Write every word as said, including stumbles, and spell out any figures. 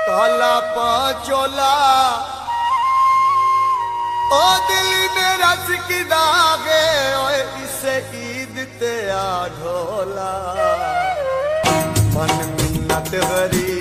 काला पाचोला ओ दिल मेरा सिकी दागे ओए इसे ईद ते आ ढोला मन मिन्नत गरी